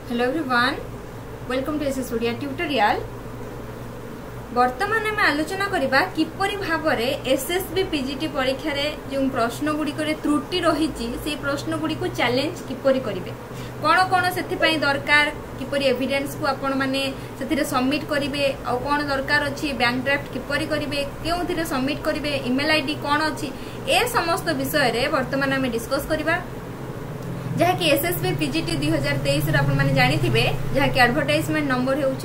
Hello everyone, welcome to SS Odia tutorial. वर्तमान आम आलोचना करबा किपरि भाबरे एसएसबी पीजीटी परीक्षा रे जो प्रश्न गुडी करे त्रुटि रहिछि से प्रश्न गुडी को चैलेंज किपरि करिवे, कोन कोन सेथि पई दरकार, किपरि एविडेंस को आपण माने सेथिरे सबमिट करिवे, आ कोन दरकार अछि, बैंक ड्राफ्ट किपरि करिवे, केउथिरे सबमिट करिवे, ईमेल आईडी कोन अछि, ए समस्त विषय रे वर्तमान आम डिस्कस करबा। जहाँ कि एसएसबी पीजीटी 2023 आपण माने जानि थिबे, जहाँ कि एडवर्टाइजमेंट नंबर हेउछि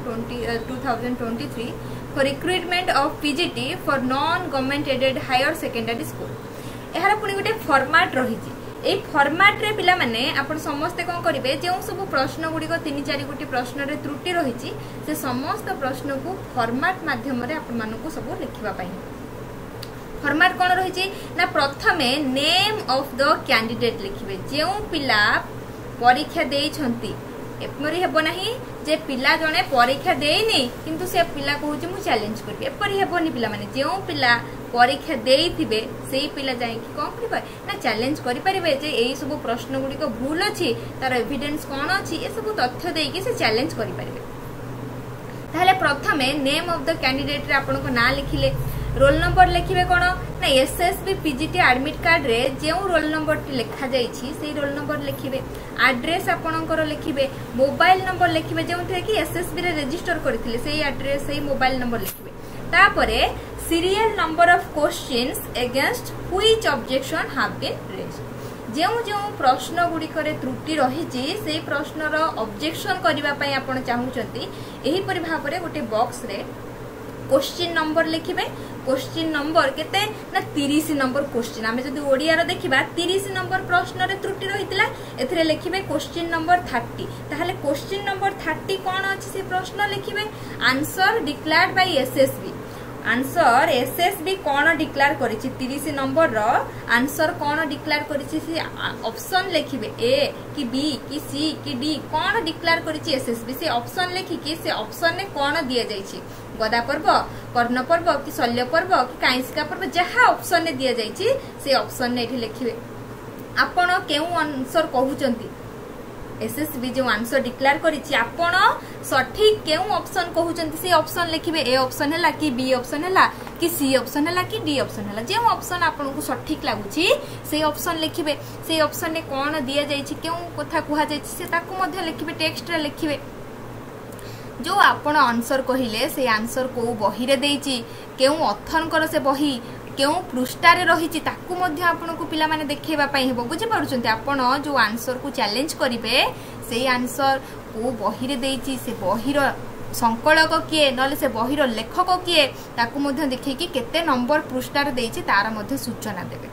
1/2023 for recruitment of PGT for non government aided higher secondary school. एहार पुनी गोटे फॉर्मेट रहिछि। ए फॉर्मेट रे पिला माने आपण समस्त कोन करिवे, जे सब प्रश्न गुडी को 3-4 गोटी प्रश्न रे त्रुटि रहिछि से समस्त प्रश्न को फॉर्मेट माध्यम रे आपण मानको सब लिखिबा पई। फॉर्मेट कौन रही ना, प्रथमे नेम ऑफ द कैंडिडेट लिखिबे, जो पिला परीक्षा देइछंती। एपरि हेबो नाही जे पिला जणे परीक्षा देइनी किंतु से पिला कहूची मु चैलेंज करबे, एपरि हेबोनी। पिला माने जो पिला परीक्षा देइथिबे सेही पिला जाई कि कोन करबे ना चैलेंज करि परिबे जे एई सब प्रश्न गुडी को भूल अछि, तार एविडेंस कोन अछि, ए सब तथ्य देई कि से चैलेंज करि परिबे। ताहले प्रथमे नेम ऑफ द कैंडिडेट रे आपन को ना लिखिले, रोल नंबर लिखिबे कोन ना, एसएसबी पीजीटी एडमिट कार्ड रे जे रोल नंबर टी लिखा जाईछि सेही रोल नंबर लिखिबे, एड्रेस आपनकर लिखिबे, मोबाइल नंबर लिखिबे जेउथे कि एसएसबी रे रजिस्टर करथिले सेही एड्रेस सेही मोबाइल नंबर लिखिबे। तापरे serial number of questions against which objection have been raised. जेउ जेउ प्रश्न गुडी करे त्रुटि रहिछि सेही प्रश्नर ऑब्जेक्शन करिबा पई आपण चाहुचंती, एही परि भाबरे गोटे बॉक्स रे क्वेश्चन नंबर लिखिबे। क्वेश्चन नंबर केते ना 30 नंबर क्वेश्चन, आमे जदि ओडिया रे देखिबा 30 नंबर प्रश्न रे त्रुटि रहितला, एथिरे लिखिबे क्वेश्चन नंबर 30। ताहले क्वेश्चन नंबर 30 कोन अछि से प्रश्न लिखिबे, answer declared by SSB. Answer SSB कोन डिक्लेयर करिछि, 30 नंबर रो आंसर कोन डिक्लेयर करिछि से ऑप्शन लिखिबे, ए कि बी कि सी कि डी, कोन डिक्लेयर करिछि एसएसबी से ऑप्शन लिखि कि से ऑप्शन ने कोन दिया जाइछि, गदा पर्व, कर्ण पर्व कि शल्य पर्व कि कांसिका पर्व, जहा ऑप्शन ने दिया जाइछि से ऑप्शन ने एठी लिखिबे। आपण केउ आंसर कहउचंती, एसएसबी जो आंसर डिक्लेयर करिछि आपण सठिक केउ ऑप्शन कहउचंती से ऑप्शन लिखिबे, ए ऑप्शन हैला कि बी ऑप्शन हैला कि सी ऑप्शन हैला कि डी ऑप्शन हैला, जे ऑप्शन आपन को सठिक लागुछि से ऑप्शन लिखिबे। से ऑप्शन ने कोन दिया जाइछि, केउ कथा कुहा जाइछि से ताकू मध्ये लिखिबे, टेक्स्ट रे लिखिबे। जो आपण आंसर कहिले से आंसर को बही रे देइछि, केउ अथन से बही केउ पृष्ठारे रहिछि ताकू मध्ये आपन को पिला माने देखेबा पई हेबो। बुझि पारुछन्ते, आपण जो आंसर को चैलेंज करिवे से आंसर को बही रे देइछि, से बहीर संकलक किए नले से बहीर लेखक किए ताकू मध्ये देखि कि केते नंबर पृष्ठारे देइछि तार मध्ये सूचना देबे।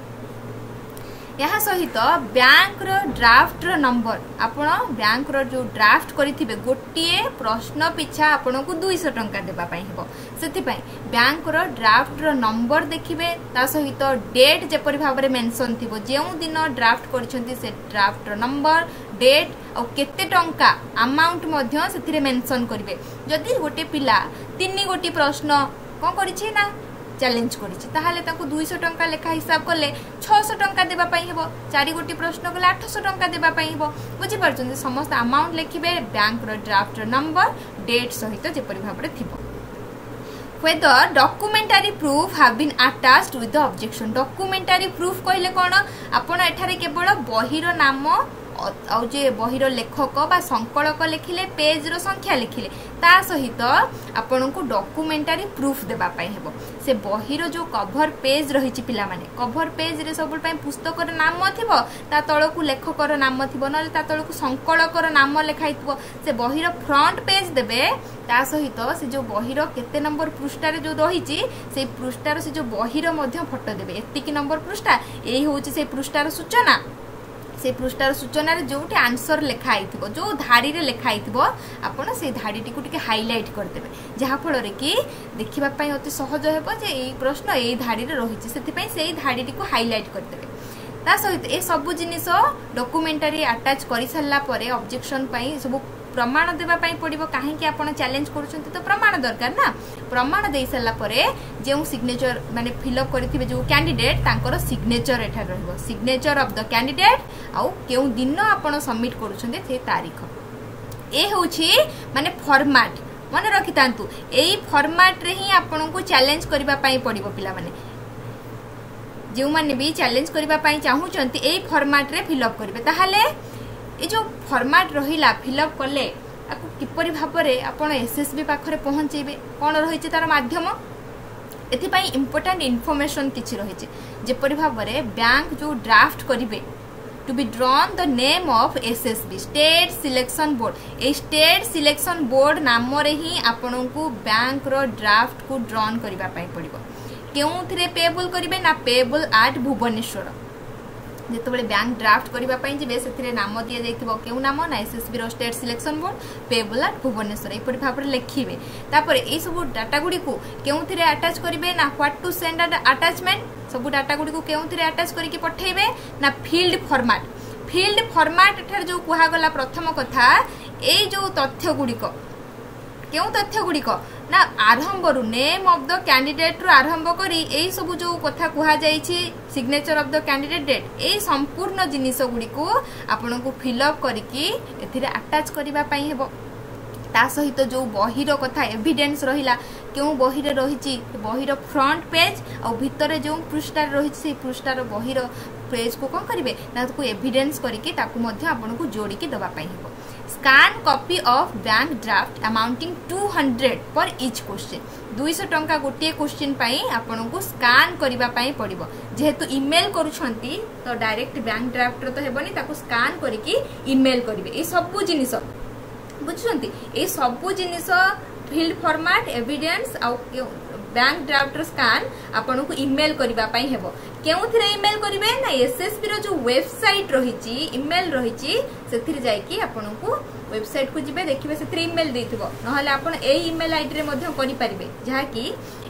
यहाँ सहित बैंक रो ड्राफ्ट रो नंबर, आपण बैंक रो जो ड्राफ्ट करिथिबे गोटिए प्रश्न पिछा आपण को 200 टंका देबा पई हेबो, सेति पई बैंक रो ड्राफ्ट रो नंबर देखिबे, ता सहित डेट जेपरि भाबरे मेंशन थिबो, जेउ दिन ड्राफ्ट करछंती से ड्राफ्ट रो नंबर, डेट और केते टंका अमाउंट मध्ये सेथिरे मेंशन करिवे। जदि गोटे पिला 3 गोटी प्रश्न कोन करिछि ना चैलेंज करिछि, ताहाले ताको 200 टंका लेखा हिसाब करले 600 टंका देबा पई हेबो, 4 गोटी प्रश्न कले 800 टंका देबा पई हेबो। बुझि पारछन, समस्त अमाउंट लिखिबे, बैंक रो ड्राफ्ट रो नंबर, डेट सहित जेपरि भाबरे थिबो। whether documentary proof have been attached with the objection। documentary proof कहले कोन, आपण एठारे केवल बहीर नाम आउ जे बहीर लेखक बा संकलक लिखिले, पेज रो संख्या लिखिले, ता सहित आपण को डॉक्यूमेंटरी प्रूफ देबा पई हेबो। से बहीर जो कवर पेज रहिछि पिला माने, कवर पेज रे सब पई पुस्तक रो नाम थिबो, ता तळकु लेखक रो नाम थिबो, नले ता तळकु संकलक रो नाम लिखाइथिबो। से बहीर फ्रंट पेज देबे, ता सहित से जो बहीर केते नंबर पृष्ठा रे जो रहिछि से पृष्ठार से जो बहीर मध्ये फोटो देबे, एतिकी नंबर पृष्ठा, एही होछि से पृष्ठार सूचना। से पृष्ठार सूचना रे जोटी आंसर लिखा आइथिबो, जो धाड़ी रे लिखा आइथिबो, आपण से धाड़ी टी को टिके हाइलाइट कर देबे, जहा फल रे कि देखिबा पई अति सहज हेबो जे एई प्रश्न एई धाड़ी रे रहिछि, सेति पई सेई धाड़ी टी को हाइलाइट कर देबे। ता सहित ए सब जिनिस डॉक्यूमेंटरी अटैच करि सल्ला परे ऑब्जेक्शन पई सब प्रमाण देबा पई पड़िबो। काहे कि आपण चैलेंज करूछंती तो प्रमाण दरकार ना, प्रमाण देई सल्ला परे जेउ सिग्नेचर माने फिल अप करिथिबे जो कैंडिडेट तांकर सिग्नेचर एठा रहइबो, सिग्नेचर ऑफ द कैंडिडेट आउ केउ दिन आपण सबमिट करूछंती से तारीख। ए होछि माने फॉर्मेट मन रखि तांतु एई फॉर्मेट रे ही आपन को चैलेंज करबा पई पड़िबो पिला माने जो माने भी चैलेंज करबा पई चाहू चंती एई फॉर्मेट रे फिल अप करबे ताहाले ए जो फॉर्मेट रहिला फिल अप करले आपको किपरि भाबरे आपण एसएसबी पाखरे पहुंचेबे कोन रहिছে तार माध्यम एथिपाई इंपोर्टेंट इन्फॉर्मेशन किछि रहिছে जेपरि भाबरे बैंक जो ड्राफ्ट करिवे to be drawn the name of SSB State Selection Board ए State Selection Board नाम रे ही आपन को बैंक रो ड्राफ्ट को ड्रॉन करबा पई पड़िबो केउथरे पेबल करिवे ना पेबल एट भुवनेश्वर जेतबेले बैंक ड्राफ्ट करबा पई जेबे सेथिरे नाम दिया जाइथिबो केउ नाम ना एसएसबी रो state selection board payable at Bhubaneswar एपरि भाबरे लेखिबे तापर ए सब डाटा गुडी को केउथरे अटैच करिवे ना व्हाट टू सेंड अटैचमेंट सब डाटा गुडी को केउथरे अटैच करिके पठेबे ना फील्ड फॉर्मेट एठार जो कुहा गला प्रथम कथा ए जो तथ्य गुडी को केउ तथ्य गुडी को ना आरंभ रु नेम ऑफ द कैंडिडेट रु आरंभ करी एई सब जो कथा कुहा जाईछि signature of the candidate date एई संपूर्ण जिनिस गुडी को आपन को फिल अप करिकि एथिरे अटैच करिबा पई हेबो ता सहित जो बहिर कथा एविडेंस रहिला क्यों बहिर रहिछि बहिर फ्रंट पेज और भितर जो पृष्ठा रहिछि से पृष्ठार बहिर पेज को कोन करिवे ना को एविडेंस करिकि ताकू मध्ये आपन को जोडी के दबा पई हेबो scan copy of bank draft amounting 200 पर ईच क्वेश्चन 200 टंका गोटे क्वेश्चन पाई आपन को स्कैन करबा पाई पड़िबो जेहेतु ईमेल करूछंती तो डायरेक्ट बैंक ड्राफ्ट तो हेबनी ताकू स्कैन करिकि ईमेल करिवे ए सब जिनिस बुझछंती ए सब जिनिस फील्ड फॉर्मेट एविडेंस आ बैंक ड्राफ्ट स्कैन आपन को ईमेल करबा पाई हेबो केउथरे ईमेल करिवे ना एसएसबी रो जो वेबसाइट रहिछि ईमेल रहिछि सेथिर जाय कि आपन को वेबसाइट को जिबे देखिबे सेथिर ईमेल देथिबो नहले आपन ए ईमेल आईडी रे मध्य करि परिबे जहा कि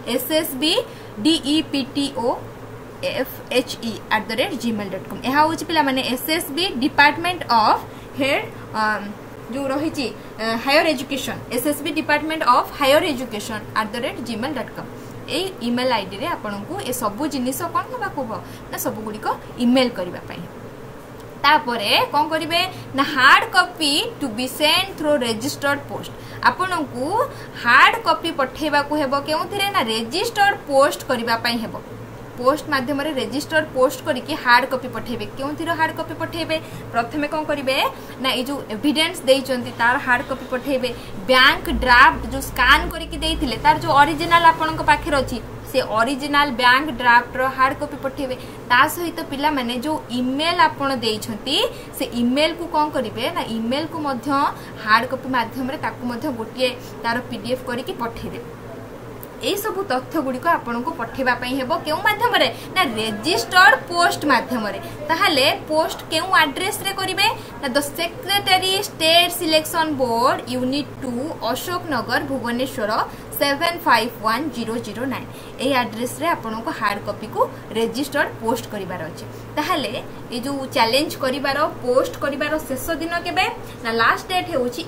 ssbdeptofhe@gmail.com एहा होछि पिला माने एसएसबी डिपार्टमेंट ऑफ हेड जो रहिछि higher education SSB department of higher education @gmail.com ए ईमेल आईडी रे आपन को ए सब जिनिस कोन होबा को ना सब गुडी को ईमेल करबा पई तापरे कोन करिवे ना hard copy to be send through registered post आपन को हार्ड कॉपी पठेबा को हेबो केउथिरे ना रजिस्टर्ड पोस्ट करबा पई हेबो पोस्ट माध्यम रे रजिस्टर्ड पोस्ट करिकि हार्ड कॉपी पठेबे केउथिर हार्ड कॉपी पठेबे प्रथमे कोन करिवे ना ए जो एविडेंस देइचंती तार हार्ड कॉपी पठेबे बैंक ड्राफ्ट जो स्कैन करिकि देइथिले तार जो ओरिजिनल आपन को पाखे अछि से ओरिजिनल बैंक ड्राफ्ट रो हार्ड कॉपी पठेबे ता सहित पिला माने जो ईमेल आपन देइछंती से ईमेल को कोन करिवे ना ईमेल को मध्य हार्ड कॉपी माध्यम रे ताकू मध्य गोटिए तार पीडीएफ करिकि पठेबे ए सब तथ्य गुडी को आपन को पठेबा पई हेबो केउ माध्यम रे ना रजिस्टर्ड पोस्ट माध्यम रे ताहाले पोस्ट केउ एड्रेस रे करिवे ना the secretary state selection board unit 2 Ashok Nagar Bhubaneswar 751009 ए एड्रेस रे आपन को हार्ड कॉपी को रजिस्टर्ड पोस्ट करिवार अछि ताहाले ए जो चैलेंज करिवार पोस्ट करिवार शेष दिन केबे ना लास्ट डेट हेउछि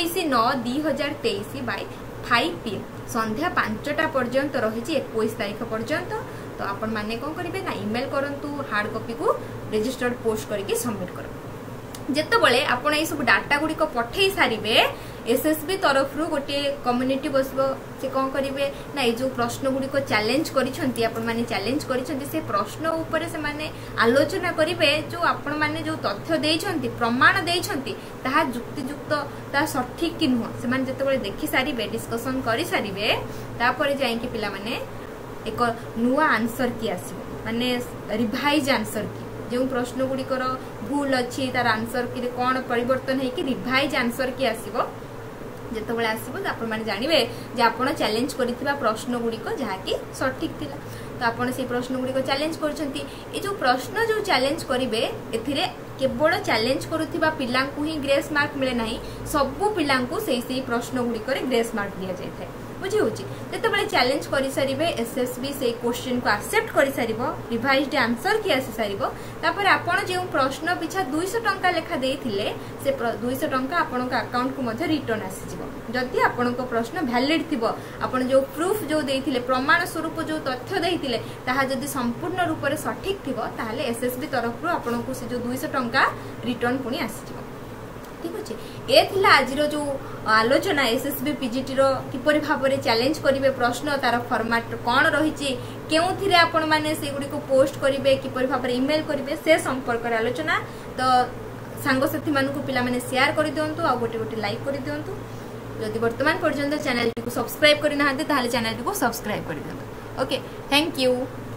21/9/2023 बाय 5 PM संध्या 5टा पर्यंत रही 21 तारीख पर्यंत तो आपण माने कोन करिवे ना ईमेल करंतु हार्ड कॉपी को रजिस्टर्ड पोस्ट करके सबमिट करो जेतेबेले आपण ए सब डाटा गुडी को पठेई सारिबे एसएसबी तरफ रु गोटे कम्युनिटी बसबो से कोन करिवे ना ए जो प्रश्न गुडी को चैलेंज करिसंती आपण माने चैलेंज करिसंती से प्रश्न ऊपर से माने आलोचना करिवे जो आपण माने जो तथ्य देइछंती प्रमाण देइछंती ताहा युक्तियुक्त ता सठिक कि नुह से माने जेतेबेले देखि सारिबे डिस्कशन करि सारिबे तापर जाई कि पिला माने एक नुवा आंसर की आसीबो माने रिवाइज आंसर की जो प्रश्न गुडी कर भूल अछि तार आंसर कि कोन परिवर्तन है कि रिवाइज आंसर की आसीबो जेतेबेले आसीबो आपण माने जानिबे जे आपण चैलेंज करिथिबा प्रश्न गुडी को जहा कि सठिक थिला तो आपण से प्रश्न गुडी को चैलेंज करछंती ए जो प्रश्न जो चैलेंज करिवे एथिरे केवल चैलेंज करुथिबा पिलां को ही ग्रेस मार्क मिले नाही सबु पिलां को सेही प्रश्न गुडी करे ग्रेस मार्क दिया जाय थाए बुझी होची जेतेबेले चैलेंज करि सारिबे एसएसबी से क्वेश्चन को एक्सेप्ट करि सारिबो रिवाइज्ड आंसर की आसी सारिबो तापर आपण जे प्रश्न पिछा 200 टंका लेखा देइथिले से 200 टंका आपण को अकाउंट को मध्ये रिटर्न आसी जिवो जदि आपण को प्रश्न वैलिड थिबो आपण जो प्रूफ जो देइथिले प्रमाण स्वरूप जो तथ्य देइथिले ताहा जदि संपूर्ण रूप रे सठिक थिबो ताहाले एसएसबी तरफ रु आपण को से जो 200 टंका रिटर्न पुनी आसी जिवो ठीक अच्छे ए थिला आज जो आलोचना एसएसबी पीजीटी रो किपरि भाबरे चैलेंज करिवे प्रश्न तार फॉर्मेट कोन रहिछि केउथिरे आपण माने सेगुडी को पोस्ट करिवे किपरि भाबरे ईमेल करिवे से संपर्क रे आलोचना तो सांगसाथी मानकु पिला माने शेयर करि दियंतु आ गोटे गोटे लाइक करि दियंतु जदि वर्तमान पर्यंत चैनल को सब्सक्राइब करि नाहंते ताले चैनल को सब्सक्राइब करि दियंतु ओके थैंक यू।